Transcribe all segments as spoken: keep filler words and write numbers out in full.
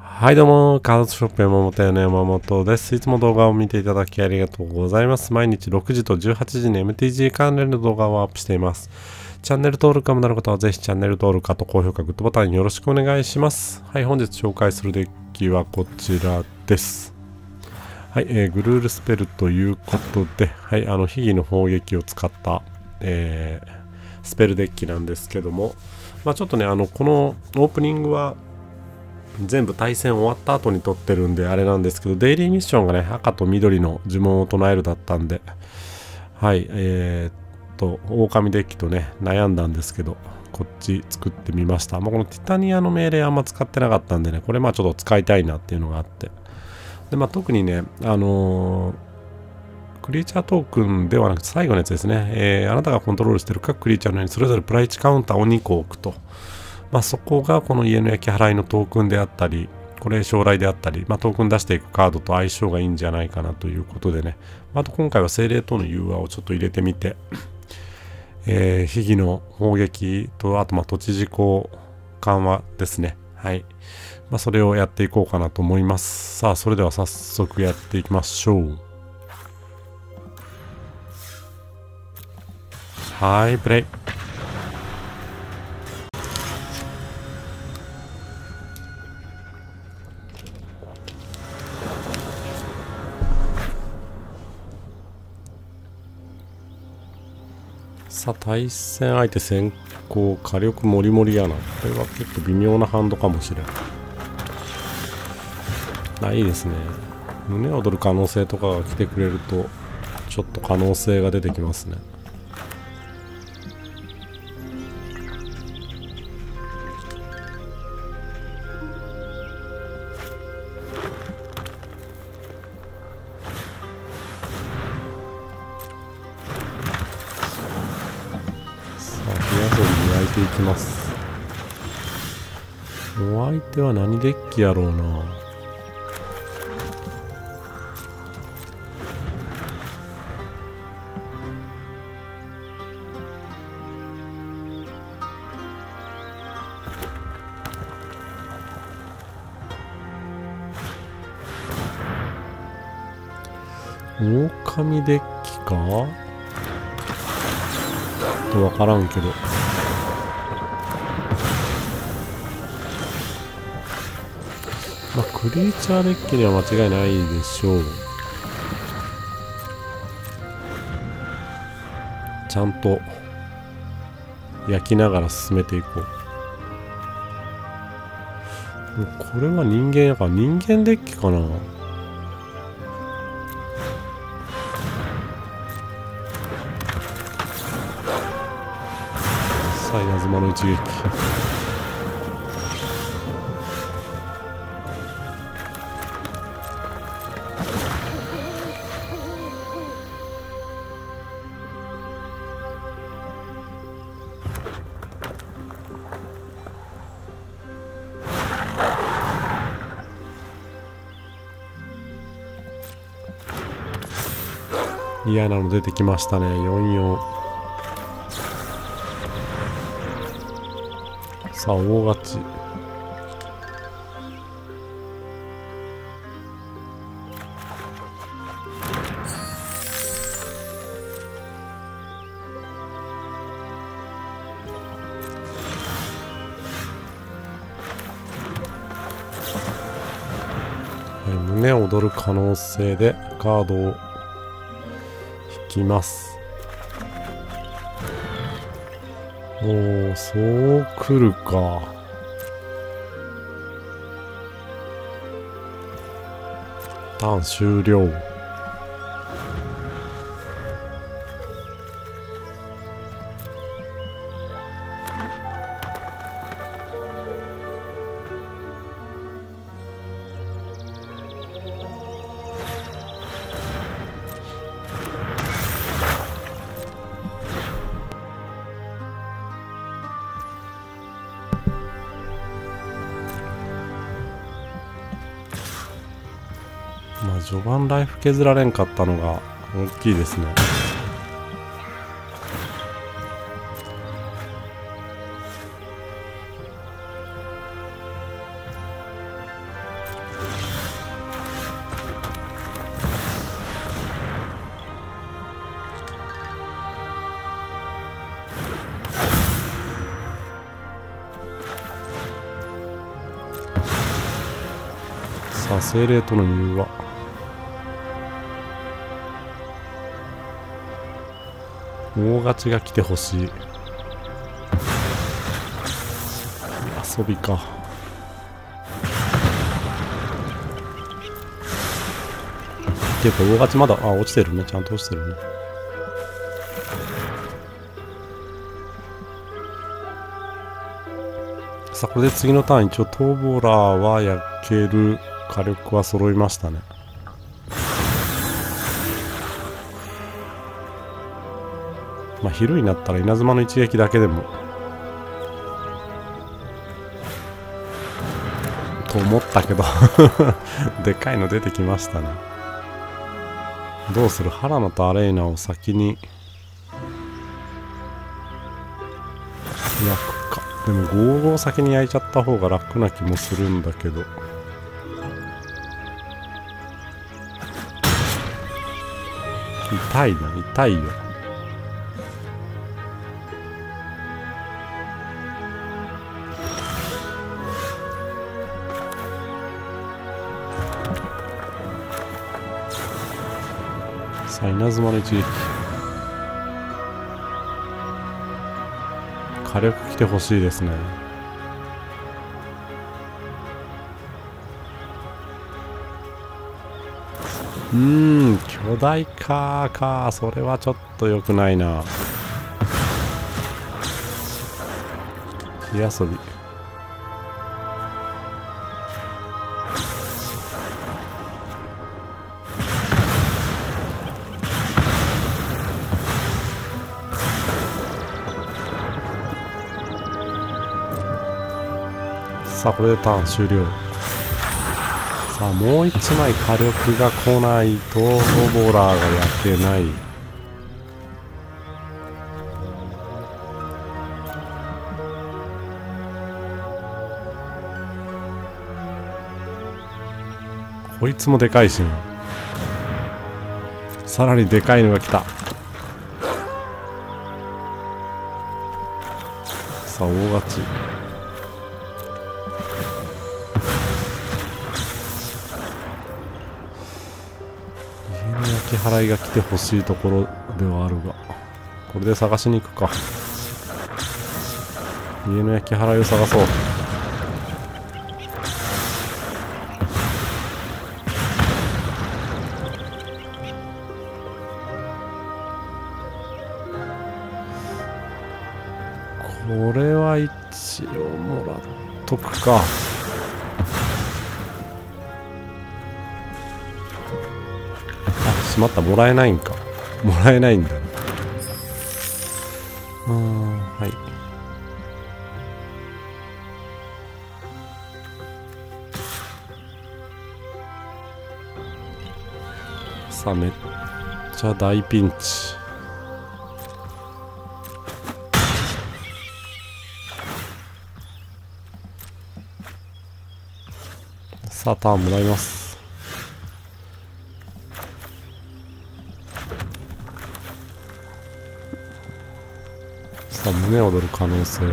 はいどうも、カードショップ山本屋の山本です。いつも動画を見ていただきありがとうございます。毎日ろくじとじゅうはちじに エムティージー 関連の動画をアップしています。チャンネル登録がまだの方はぜひチャンネル登録、あと高評価、グッドボタンよろしくお願いします。はい、本日紹介するデッキはこちらです。はい、えー、グルールスペルということで、はい、あの、秘技の砲撃を使った、えー、スペルデッキなんですけども、まあちょっとね、あの、このオープニングは、全部対戦終わった後に撮ってるんであれなんですけど、デイリーミッションがね、赤と緑の呪文を唱えるだったんで、はい、えー、っと、狼デッキとね、悩んだんですけど、こっち作ってみました。まあ、このティタニアの命令あんま使ってなかったんでね、これまあちょっと使いたいなっていうのがあって。で、まあ特にね、あのー、クリーチャートークンではなくて最後のやつですね、えー、あなたがコントロールしている各クリーチャーのようにそれぞれプライチカウンターをにこ置くと。まあ、そこがこの家の焼き払いのトークンであったり、これ将来であったり、まあ、トークン出していくカードと相性がいいんじゃないかなということでね。あと今回は精霊との融和をちょっと入れてみて、えー、秘技の砲撃と、あとまあ土地事故緩和ですね。はい。まあ、それをやっていこうかなと思います。さあ、それでは早速やっていきましょう。はい、プレイ。さあ、対戦相手先行、火力もりもりやな。これは結構微妙なハンドかもしれん。あ、いいですね。胸躍る可能性とかが来てくれると、ちょっと可能性が出てきますね。焼いていきます。お相手は何デッキやろうな。狼デッキかとわからんけど。まあ、クリーチャーデッキには間違いないでしょう。ちゃんと焼きながら進めていこう。これは人間やから人間デッキかな。さあ稲妻の一撃。嫌なの出てきましたね。よんよん。さあ大勝ち。はい、胸躍る可能性でカードを引きます。おー、そう来るか。ターン終了。まあ序盤ライフ削られんかったのが大きいですね。 さあ精霊との融和。大勝ちが来てほしい。遊びか。っていうか大勝ちまだ、あ、落ちてるね。ちゃんと落ちてるね。さあこれで次のターン、一応トーボラーは焼ける火力は揃いましたね。まあ昼になったら稲妻の一撃だけでもと思ったけどでかいの出てきましたね。どうする？ハラナとアレイナを先に焼くか。でもゴーゴー先に焼いちゃった方が楽な気もするんだけど。痛いな、痛いよ。さあ稲妻の一撃。火力来てほしいですね。うーん巨大化か。それはちょっと良くないな。火遊び。さあこれでターン終了。さあもう一枚火力が来ないとロボラーが焼けない。こいつもでかいしな。さらにでかいのが来た。さあ大勝ち。焼き払いが来てほしいところではあるが、これで探しに行くか。家の焼き払いを探そう。これは一応もらっとくか。しまった、もらえないんか。もらえないんだ。うん、はい。さあめっちゃ大ピンチ。さあターンもらいます。さあ胸躍る可能性。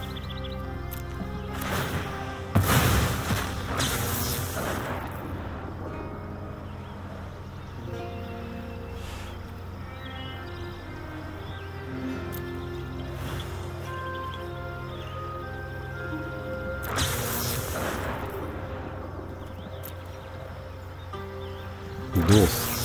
どうする？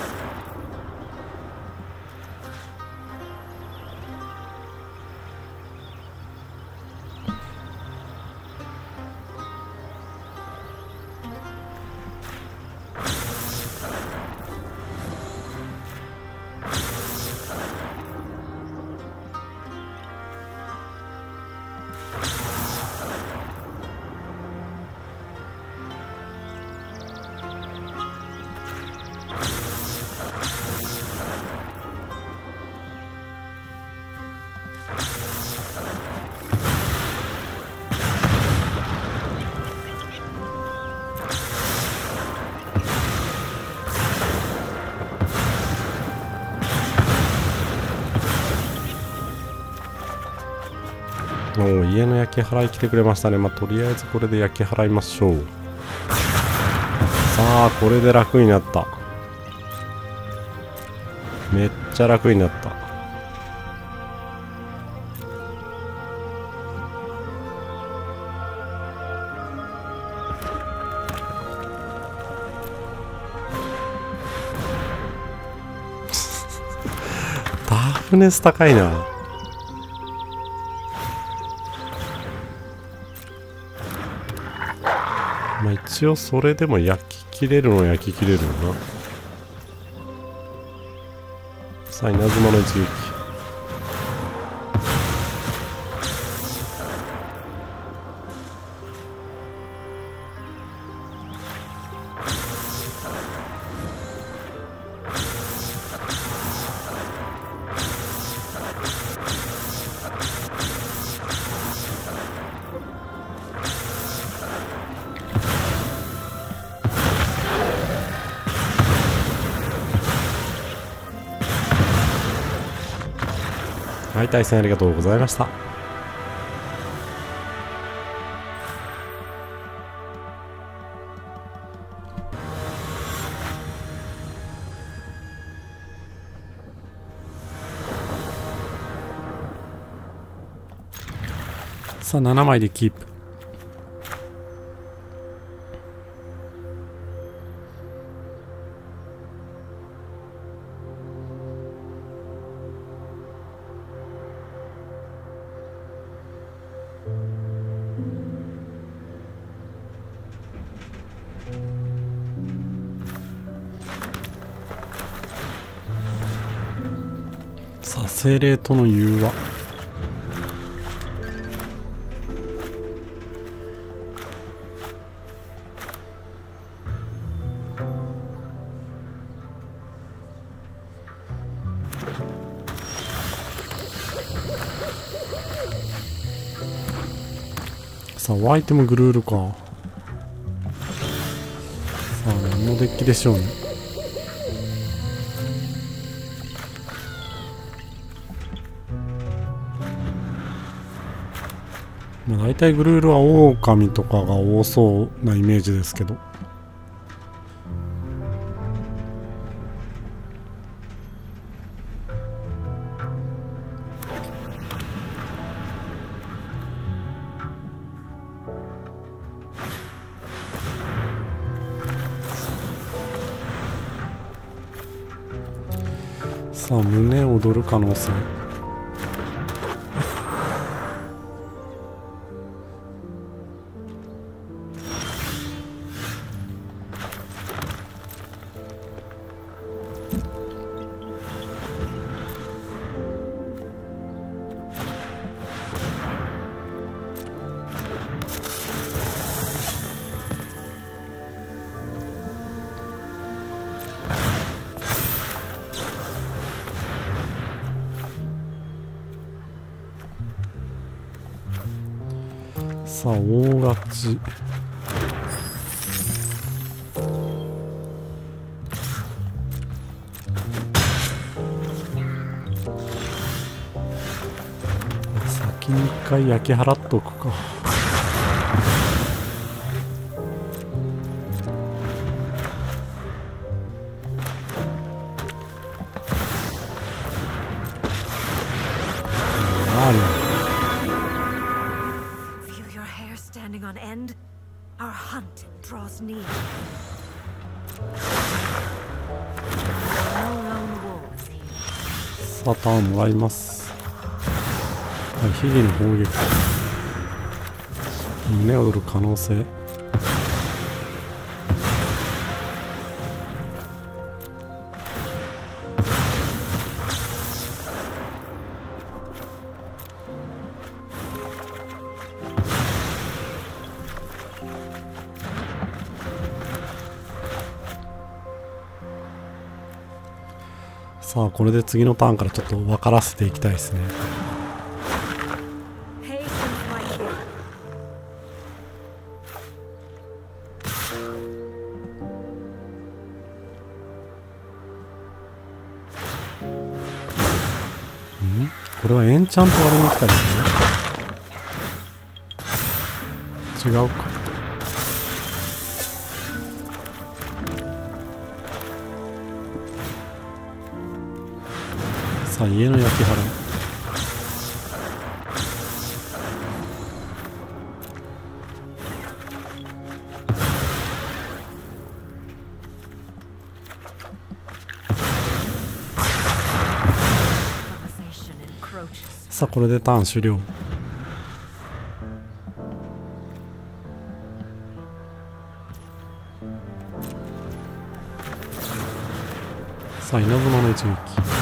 もう家の焼き払い来てくれましたね。まあ、とりあえずこれで焼き払いましょう。 さあこれで楽になった。めっちゃ楽になった。タフネス高いな。まあ一応それでも焼き切れるのは焼き切れるよな。さあ稲妻の一撃。はい、対戦ありがとうございました。さあななまいでキープ。さあ精霊との融和。さあアイテムグルールか。さあ何のデッキでしょうね。まあ、大体グルールは狼とかが多そうなイメージですけど。さあ胸躍る可能性。さあ大勝ち。先に一回焼き払っとくか。ある。さあターンもらいます。はい、ヒリの砲撃。胸躍る可能性。さあこれで次のターンからちょっと分からせていきたいですね。ん？これはエンチャント割りに来たですね。違うか。 さあ家の焼き払い。さあこれでターン終了。さあ稲妻の一撃。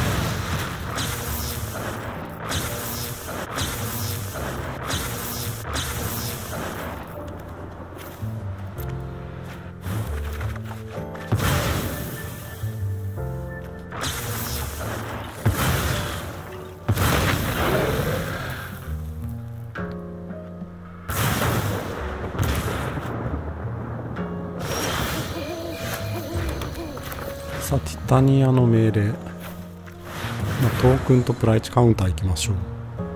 さあティタニアの命令、まあ、トークンとプライチカウンター行きましょう。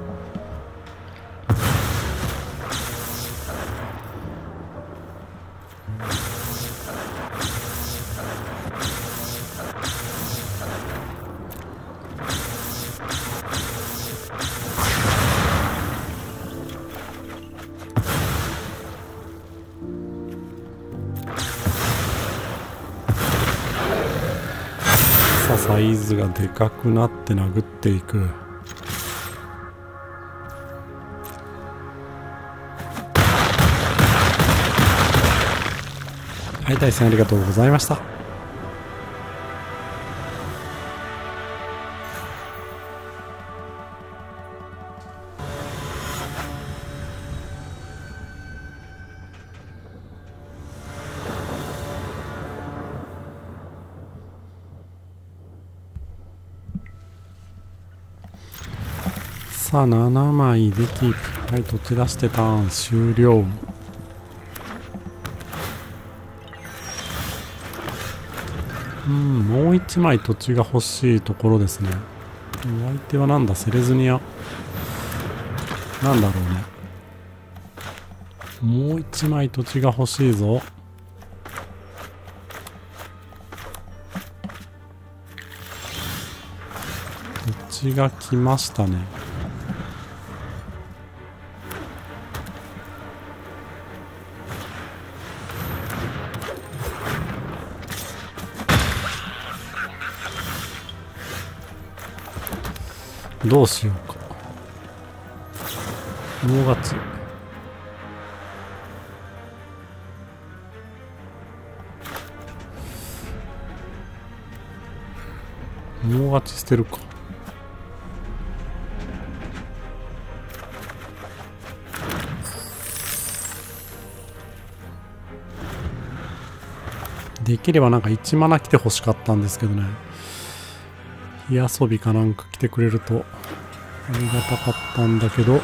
さあサイズがでかくなって殴っていく。はい、対戦ありがとうございました。さあななまいでキープ。はい、土地出してターン終了。うん、もういちまい土地が欲しいところですね。お相手はなんだ、セレズニア。なんだろうね。もういちまい土地が欲しいぞ。土地が来ましたね。どうしようか。もう勝ち。もう勝ち捨てるか。できればなんかいちマナ来て欲しかったんですけどね。火遊びかなんか来てくれるとありがたかったんだけど。さ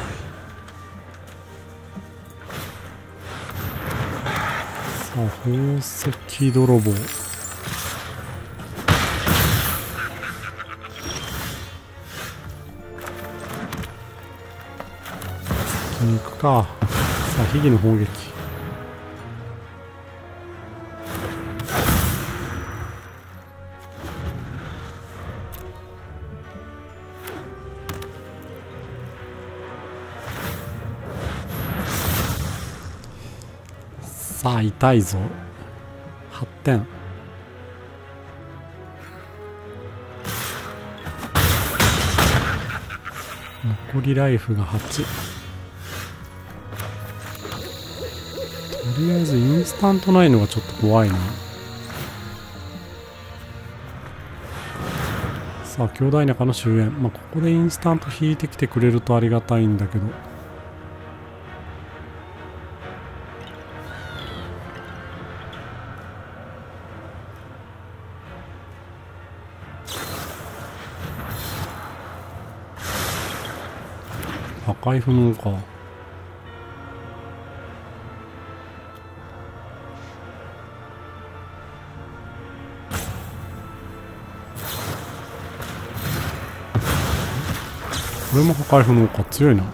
あ宝石泥棒。先に行くか。さあ秘技の砲撃。さあ痛いぞ。はってん。残りライフがはち。とりあえずインスタントないのがちょっと怖いな。さあ強大なかの終焉。まあここでインスタント引いてきてくれるとありがたいんだけど。赤い不能か。これも破壊不能か。強いな。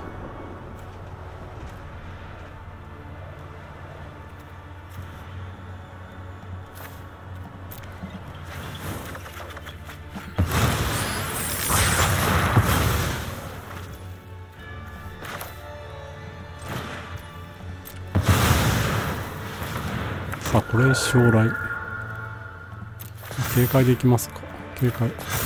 さあこれ将来警戒でいきますか。警戒。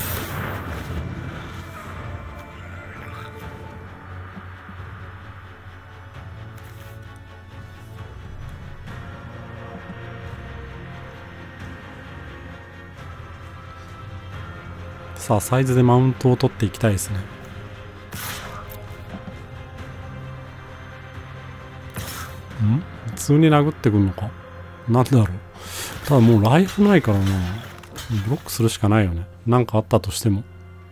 さあサイズでマウントを取っていきたいですね。ん普通に殴ってくんのか。なんだろう。ただもうライフないからな。ブロックするしかないよね。なんかあったとしても。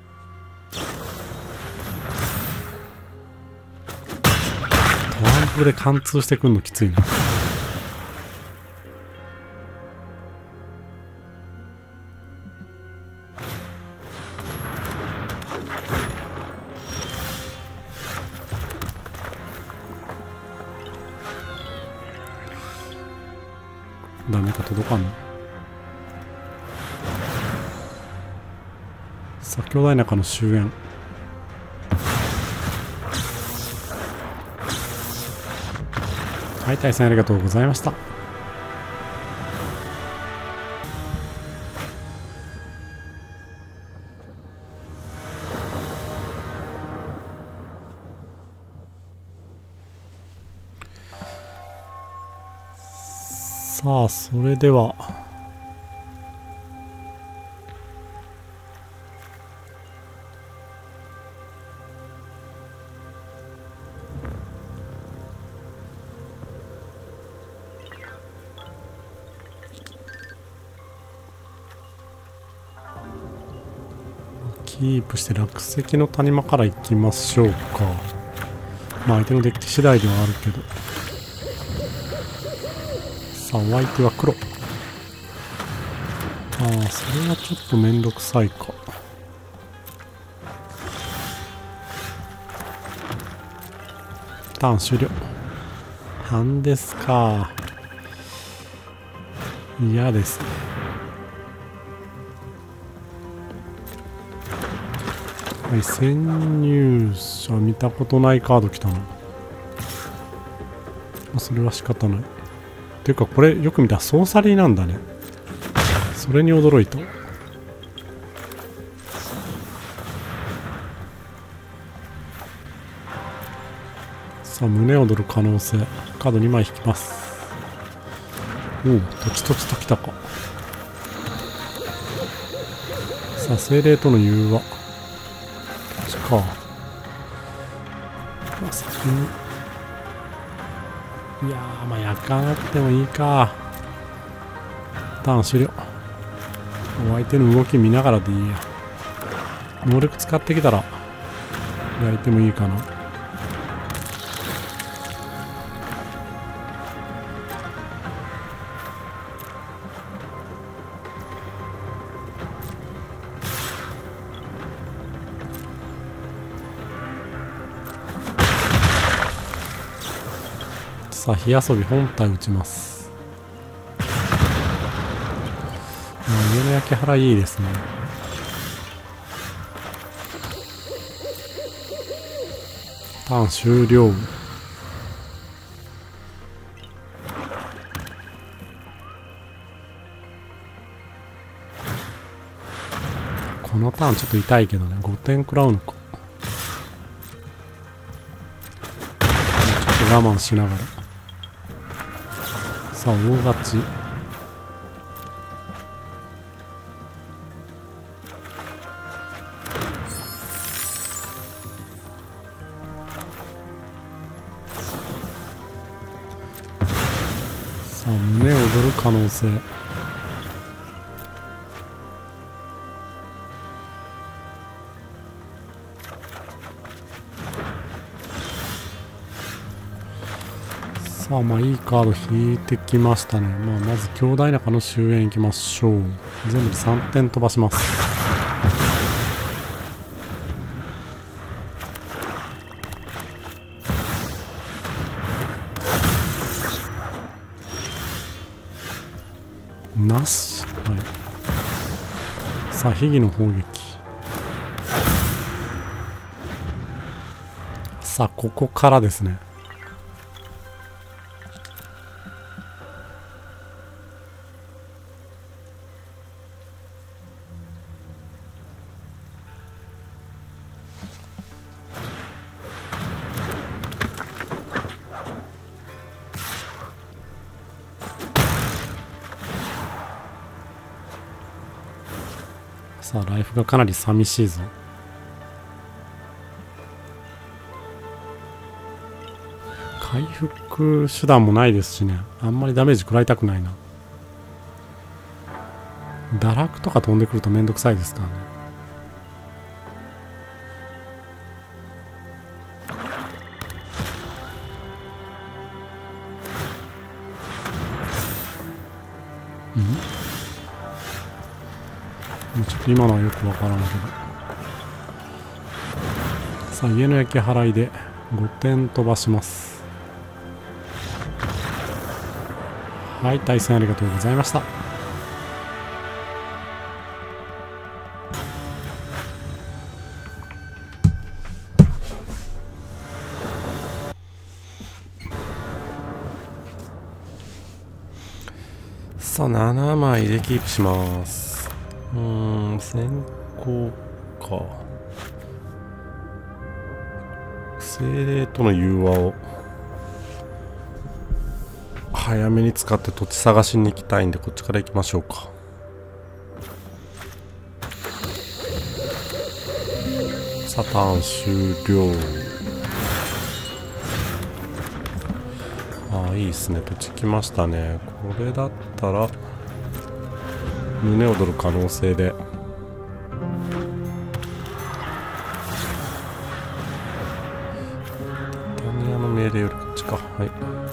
トランプで貫通してくんのきついな。ダメか、届かんの。さあ兄弟仲の終焉。はい、対戦ありがとうございました。さあそれではキープして落石の谷間から行きましょうか。まあ相手のデッキ次第ではあるけど。さあお相手は黒。ああそれはちょっとめんどくさいか。ターン終了。半ですか。嫌ですね。はい、潜入者見たことないカード来たな。それは仕方ない。ていうかこれよく見たらソーサリーなんだね。それに驚いた。さあ胸躍る可能性。カードにまい引きます。おお、とちとちときたか。さあ精霊との融和。とちか。まあ先にいやー、まあ焼かなくてもいいか。ターン終了。お相手の動き見ながらでいいや。能力使ってきたら焼いてもいいかな。さあ火遊び本体打ちます。上の焼き払いいいですね。ターン終了。このターンちょっと痛いけどね。ごてん食らうのか。ちょっと我慢しながら。さあ大勝ち。さあ胸躍る可能性。さあまあいいカード引いてきましたね。まあまず兄弟仲の終焉いきましょう。全部でさんてん飛ばします。なし。はい。さあ秘技の砲撃。さあここからですね。 さあライフがかなり寂しいぞ。回復手段もないですしね。あんまりダメージ食らいたくないな。堕落とか飛んでくるとめんどくさいですからね。うん、ちょっと今のはよくわからんけど。さあ家の焼き払いでごてん飛ばします。はい、対戦ありがとうございました。さあななまいでキープします。うーん、先行か。精霊との融和を早めに使って土地探しに行きたいんで、こっちから行きましょうか。さあターン終了。ああいいっすね、土地来ましたね。これだったら胸躍る可能性でタニアの命令よりこっちか。はい、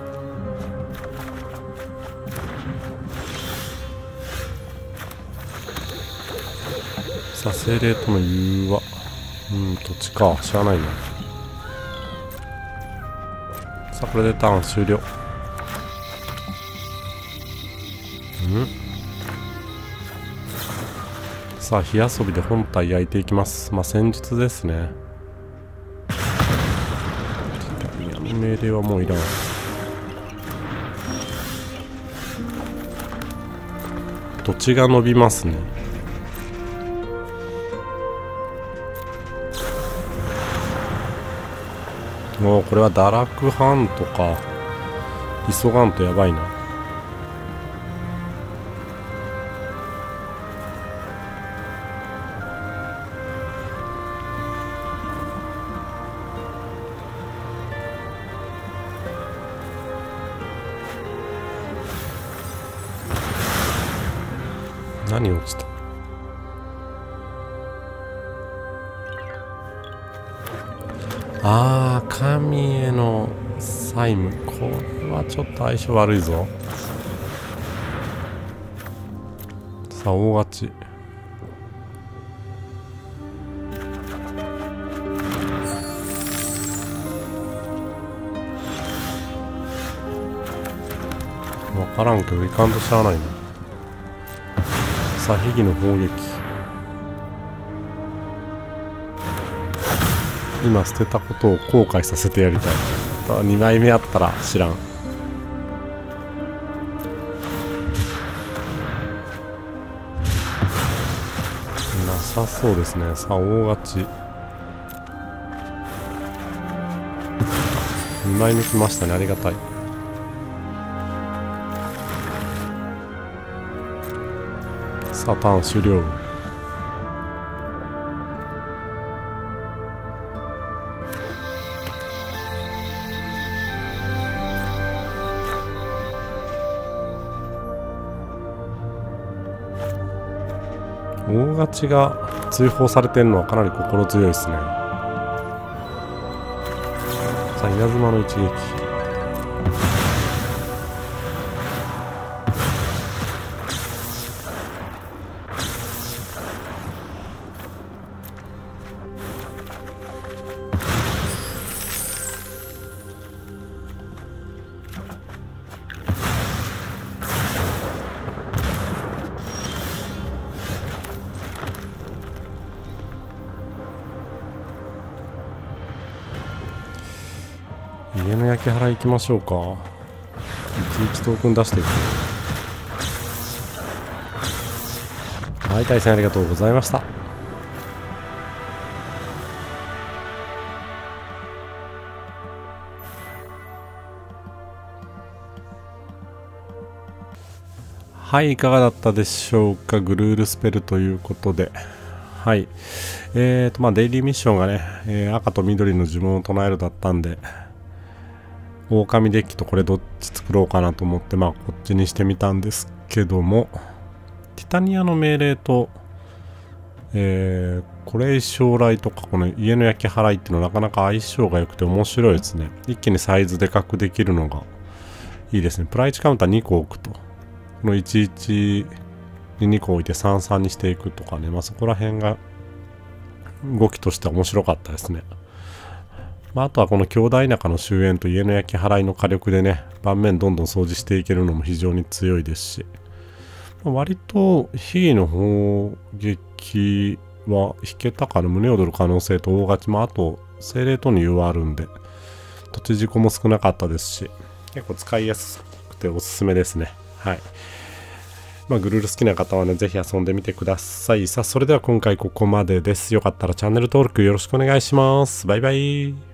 さあ精霊との融和、うん、土地か、しゃあないな。さあこれでターン終了。うん、さあ火遊びで本体焼いていきます。まあ戦術ですね。闇命令はもういらん。土地が伸びますね。もうこれは堕落ハンとか急がんとやばいな。何落ちた？ああ、神への債務。これはちょっと相性悪いぞ。さあ大勝ち。分からんけどいかんとしゃあないな。さあ秘技の砲撃。今捨てたことを後悔させてやりたい。にまいめあったら知らん。なさそうですね。さあ大勝ち。にまいめきましたね。ありがたい。さあターン終了。大勝ちが追放されてるのはかなり心強いですね。さあ稲妻の一撃。家の焼き払い行きましょうか。いちいちトークン出していく。はい、対戦ありがとうございました。はい、いかがだったでしょうか。グルールスペルということで、 はい。えーと、まあ、デイリーミッションがね、えー、赤と緑の呪文を唱えるだったんで、狼デッキとこれどっち作ろうかなと思って、まあ、こっちにしてみたんですけども、ティタニアの命令と、えー、これ将来とか、この家の焼き払いっていうのはなかなか相性が良くて面白いですね。一気にサイズでかくできるのがいいですね。プラいちカウンターにこ置くと。このいちいちににこ置いてさんさんにしていくとかね。まあそこら辺が動きとしては面白かったですね。まああとはこの強大田舎の終焉と家の焼き払いの火力でね、盤面どんどん掃除していけるのも非常に強いですし。割とヒギの砲撃は引けたかな、胸躍る可能性と大勝ちも、あと精霊との湯はあるんで土地事故も少なかったですし、結構使いやすくておすすめですね。はい。まあグルール好きな方はね、ぜひ遊んでみてください。さあそれでは今回ここまでです。よかったらチャンネル登録よろしくお願いします。バイバイ。